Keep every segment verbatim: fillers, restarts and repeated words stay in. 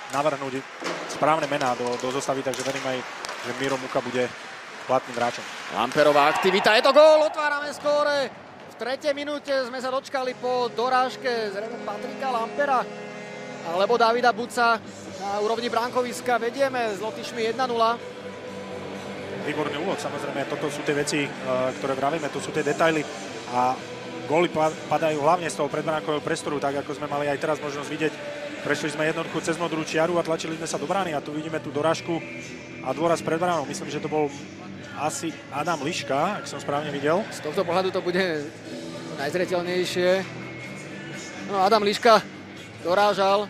navrhnúť správne mená do, do zostavy, takže verím aj, že Miro Mucha bude platným hráčom. Lamperová aktivita, je to gól, otvárame skóre. V tretej minúte sme sa dočkali po dorážke zrejme Patrika Lampera alebo Davida Buca na úrovni bránkoviska. Vedieme s Lotyšmi jedna nula. Výborný úvod, samozrejme, toto sú tie veci, ktoré vravíme, to sú tie detaily a góly padajú hlavne z toho predbránkového priestoru, tak ako sme mali aj teraz možnosť vidieť. Prešli sme jednoducho cez modrú čiaru a tlačili sme sa do brány a tu vidíme tú dorážku a dôraz pred bránou. Myslím, že to bol asi Adam Liška, ak som správne videl. Z tohto pohľadu to bude najzreteľnejšie. No, Adam Liška dorážal.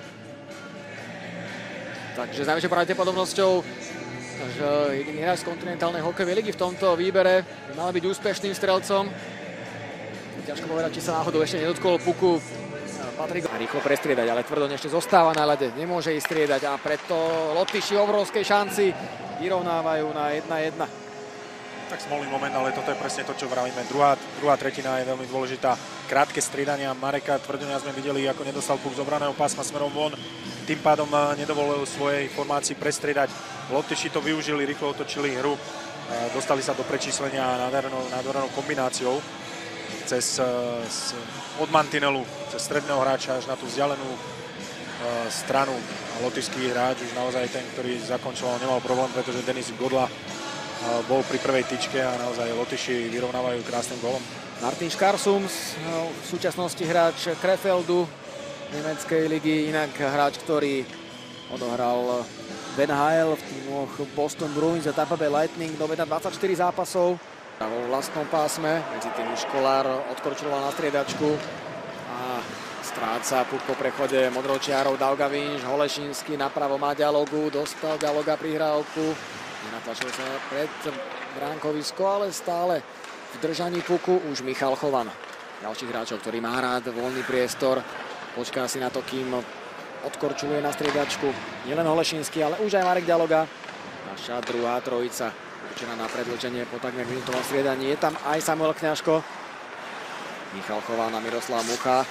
Takže s najväčšou pravdepodobnosťou, že jediný hráč z kontinentálnej hokejovej ligy v tomto výbere by mal byť úspešným strelcom. Ťažko povedať, či sa náhodou ešte nedotkol puku Patrik. Rýchlo prestriedať, ale Tvrdon ešte zostáva na ľade. Nemôže ísť striedať a preto Lotyši obrovskej šanci vyrovnávajú na jedna jedna. Tak smolný moment, ale toto je presne to, čo vravíme. Druhá, druhá tretina je veľmi dôležitá. Krátke striedania Mareka Tvrdona sme videli, ako nedostal puk z obraného pásma smerom von. Tým pádom nedovolil svojej formácii prestriedať. Lotyši to využili, rýchlo otočili hru. Dostali sa do prečíslenia nádhernou, nádhernou kombináciou cez, od mantinelu, cez stredného hráča až na tú vzdialenú stranu. Lotyšský hráč už naozaj ten, ktorý zakončoval, nemal problém, pretože Denis Godla bol pri prvej tyčke a naozaj Lotyši vyrovnávajú krásnym gólom. Martin Škarsums, v súčasnosti hráč Krefeldu nemeckej ligy, inak hráč, ktorý odohral v en há el v tímoch Boston Bruins a Tampa Bay Lightning do dvadsaťštyri zápasov. Vo vlastnom pásme, medzi tým Školár odkorčoval na striedačku a stráca puk po prechode modrou čiarou Daugavinš. Holešínsky napravo má Dialogu, dostal Dialoga prihrávku. Nenatlačil sa pred bránkovisko, ale stále v držaní puku už Michal Chovan. Ďalší hráčov, ktorý má rád voľný priestor. Počká si na to, kým odkorčuluje na striedačku. Nielen Holešínsky, ale už aj Marek Dialoga. Naša druhá trojica určená na predĺženie po takmer minútovom striedaní. Je tam aj Samuel Kňažko. Michal Chovan a Miroslav Mucha.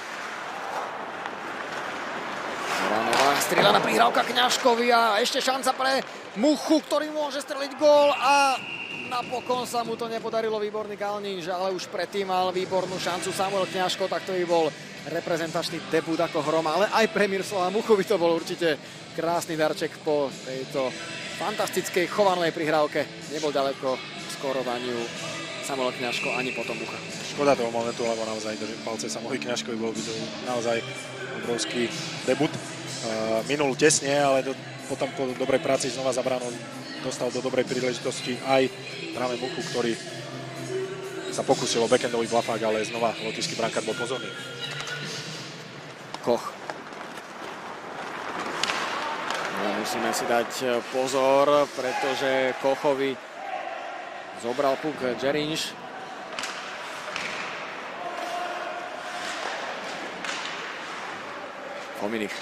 Zelanová strieľaná prihrávka Kňažkovi a ešte šanca pre Muchu, ktorý môže streliť gól a napokon sa mu to nepodarilo. Výborný Kalnín, ale už predtým mal výbornú šancu Samuel Kňažko, tak to by bol reprezentačný debut ako hrom, ale aj pre Miroslava Muchu by to bol určite krásny darček po tejto fantastickej Chovanovej prihrávke. Nebol ďaleko k skorovaniu Samuel Kňažko ani potom Mucha. Škoda toho momentu, lebo naozaj držím palce Samuelovi Kňažkovi, bol by to naozaj obrovský debut. Uh, minul tesne, ale do, potom po dobrej práci znova za bránou dostal do dobrej príležitosti aj práve Muchu, ktorý sa pokúsil o backendový blafák, ale znova lotyšský brankár bol pozorný. Koch. No, musíme si dať pozor, pretože Kochovi zobral puk Džerinš. Fominich.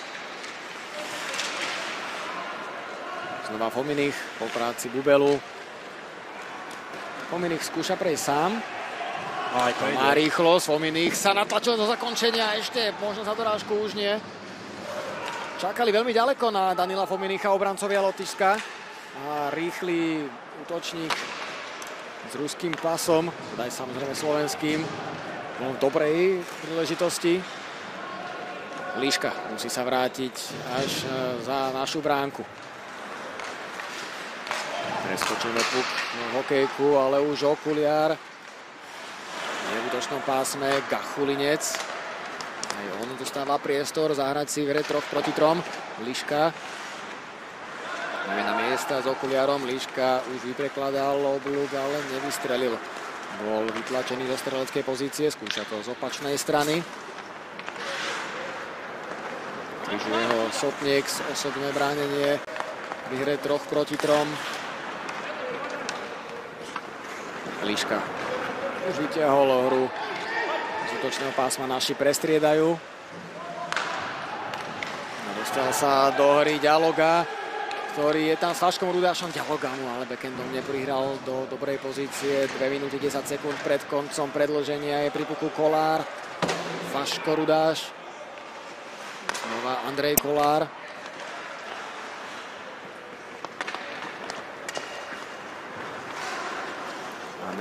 Znova Fominich po práci Bubelu. Fominich skúša prejsť sám. Aj má rýchlosť. Fominich sa natlačil do zakončenia. Ešte možno za dorážku už nie. Čakali veľmi ďaleko na Danila Fominicha obrancovia Lotyšska. A rýchly útočník s ruským pasom, aj samozrejme slovenským, bol v dobrej príležitosti. Liška musí sa vrátiť až za našu bránku. Preskočíme puk na hokejku, ale už Okuliar je v útočnom pásme. Gachulinec. Aj on dostáva priestor zahrať si v hre troch proti trom. Liška je na miesta s Okuliarom. Liška už vyprekladal oblúk, ale nevystrelil. Bol vytlačený do streleckej pozície. Skúša to z opačnej strany. Križuje ho Sotniek, osobné bránenie v hre troch proti trom. Liška už vytiahol hru z útočného pásma, naši prestriedajú. Dostal sa do hry Dialoga, ktorý je tam s Faškom Rudášom. Dialoga mu ale backendom neprihral do dobrej pozície. dve minúty desať sekúnd pred koncom predĺženia je pri puku Kolár. Faško Rudáš. Znova Andrej Kolár.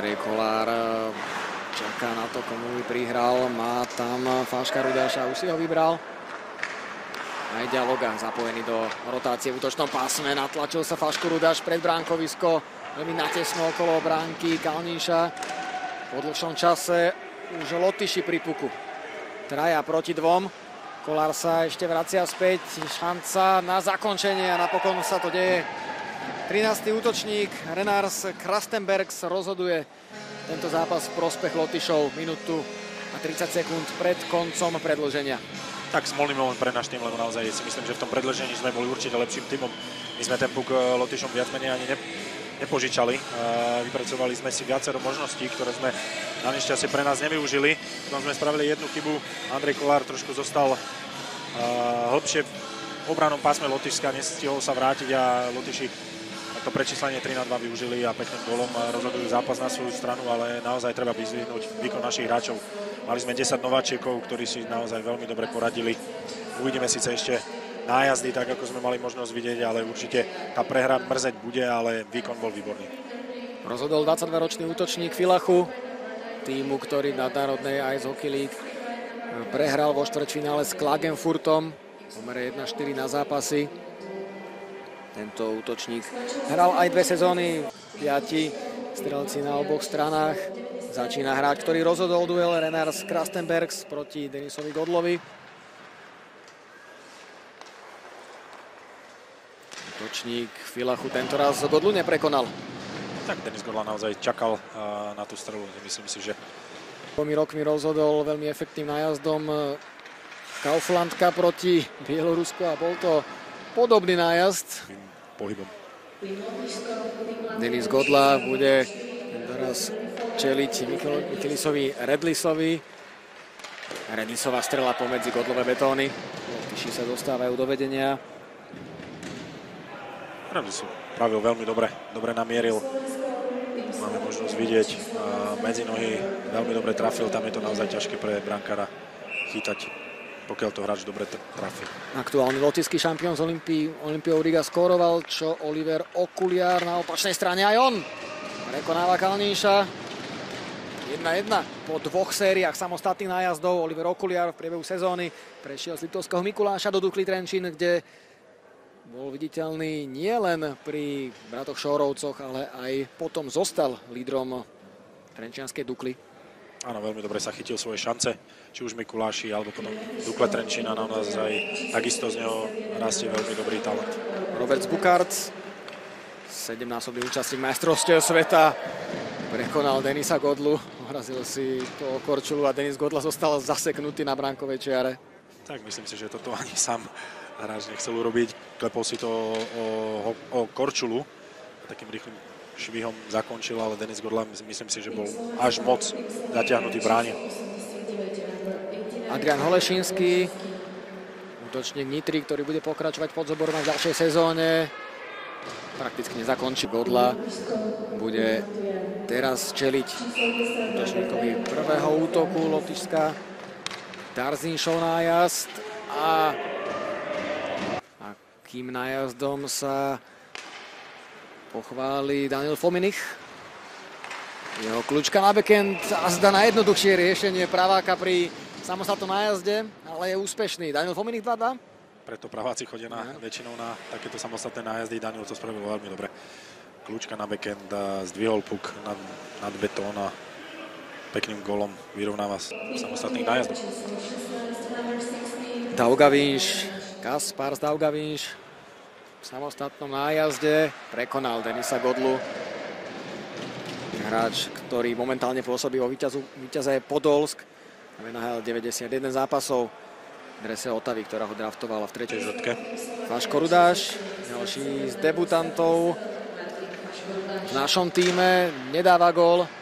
Andrej Kolár čaká na to, komu by prihral. Má tam Faška Rudáša, už si ho vybral. Aj Dialoga zapojený do rotácie v útočnom pásme. Natlačil sa Faško Rudáš pred bránkovisko. Veľmi natesno okolo bránky Kalníša. Po dlhšom čase už Lotyši pri puku. Traja proti dvom. Kolár sa ešte vracia späť. Šanca na zakončenie a napokon sa to deje. trinásty útočník Renars Krastenbergs rozhoduje tento zápas v prospech Lotyšov. Minútu a tridsať sekúnd pred koncom predĺženia. Tak smolný moment pre náš tým, lebo naozaj si myslím, že v tom predĺžení sme boli určite lepším týmom. My sme ten puk Lotyšom viac menej ani ne, nepožičali. Vypracovali sme si viacero možností, ktoré sme na nešťastie pre nás nevyužili. Potom sme spravili jednu chybu. Andrej Kolár trošku zostal hlbšie v obranom pásme Lotyšska, nestihol sa vrátiť a Lotyši to prečíslenie tri na dva využili a pekným golom rozhodujú zápas na svoju stranu, ale naozaj treba vyzdvihnúť výkon našich hráčov. Mali sme desať nováčikov, ktorí si naozaj veľmi dobre poradili. Uvidíme síce ešte nájazdy, tak ako sme mali možnosť vidieť, ale určite tá prehra mrzeť bude, ale výkon bol výborný. Rozhodol dvadsaťdvaročný útočník Filachu, týmu, ktorý v nadnárodnej Ice Hockey League prehral vo štvrťfinále s Klagenfurtom. Pomere jedna štyri na zápasy. Tento útočník hral aj dve sezóny, piati strelci na oboch stranách. Začína hráč, ktorý rozhodol duel Renars Krastenbergs proti Denisovi Godlovi. Útočník Filachu tentoraz Godlu neprekonal. Tak Denis Godla naozaj čakal na tú strelu. Myslím si, že dvomi rokmi rozhodol veľmi efektívnym nájazdom Kauflandka proti Bielorusku a bol to podobný nájazd. Pohybom. Denis Godla bude teraz čeliť Michelisovi Redlisovi. Redlisová strela pomedzi Godlové betóny. Lotyši sa dostávajú do vedenia. Redlisov pravil veľmi dobre, dobre namieril. Máme možnosť vidieť medzi nohy, veľmi dobre trafil, tam je to naozaj ťažké pre brankára chytať, pokiaľ to hráč dobre trafí. Aktuálny lotyšský šampión z Olympiou Riga skóroval, čo Oliver Okuliar na opačnej strane aj on. Prekonáva Kalníša. jedna jedna po dvoch sériách samostatných nájazdov. Oliver Okuliar v priebehu sezóny prešiel z Liptovského Mikuláša do Dukly Trenčín, kde bol viditeľný nielen pri bratoch Šórovcoch, ale aj potom zostal lídrom trenčianskej Dukly. Áno, veľmi dobre sa chytil svoje šance, či už Mikuláši, alebo potom Dukle Trenčína, na nás aj takisto z neho rastie veľmi dobrý talent. Robert Bukart, sedemnásobný účastník majstrovstiev sveta, prekonal Denisa Godlu, ohrazil si to Korčulu a Denis Godla zostal zaseknutý na bránkovej čiare. Tak myslím si, že toto ani sám hráč nechcel urobiť. Klepol si to o, o, o Korčulu, takým rýchlym švihom zakončil, ale Denis Godla myslím si, že bol až moc zatiahnutý bráne. Adrian Holešínsky, útočník Nitry, ktorý bude pokračovať pod zoborom v ďalšej sezóne. Prakticky nezakončí. Godla bude teraz čeliť útočníkovi prvého útoku Lotyšska. Darzinšov nájazd a akým nájazdom sa pochváli Daniel Fominich. Jeho kľúčka na backend a zda najjednoduchšie riešenie praváka pri samostatnom nájazde, ale je úspešný. Daniel Fominich dva dva. Preto praváci chodia na, väčšinou na takéto samostatné nájazdy. Daniel to spravil veľmi dobre. Kľúčka na backend a zdvihol puk nad, nad betón a pekným golom vyrovnáva samostatných nájazdov. Daugavinš, Kaspar z Daugavinš v samostatnom nájazde prekonal Denisa Godlu. Hráč, ktorý momentálne pôsobí vo víťazu, víťaze Podolsk. Nahral deväťdesiatjeden zápasov v drese Otavy, ktorá ho draftovala v tretej žrtke. Faško Rudáš, ďalší z debutantov v našom týme, nedáva gól.